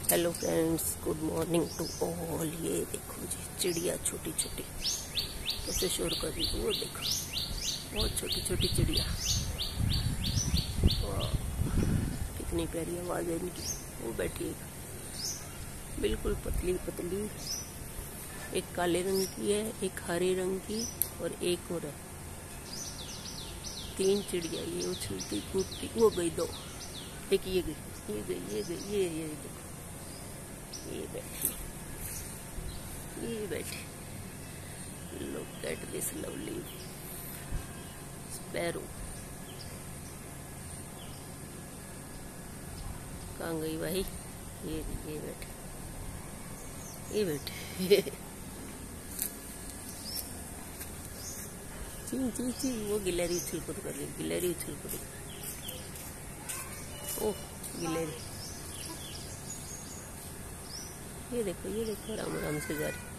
Hello friends, good morning to all. ये देखो जी चिड़िया छोटी छोटी कैसे शोर कर रही है। वो देखो बहुत छोटी छोटी चिड़िया, कितनी प्यारी आवाज़ है इनकी। वो बैठी है बिल्कुल पतली पतली, एक काले रंग की है, एक हरे रंग की और एक और है। तीन चिड़िया ये उछलती कूदती। वो गई दो, एक ये गई, ये गई, ये गई, ये देखो ये बैठी, ये बैठी। Look at this lovely sparrow. कहाँ गई भाई? ये बैठी, ये बैठी। ची ची ची। वो गिलहरी उछल कूद कर रही, गिलहरी उछल कूद। ओह गिलहरी, ये देखो राम राम से जा रही।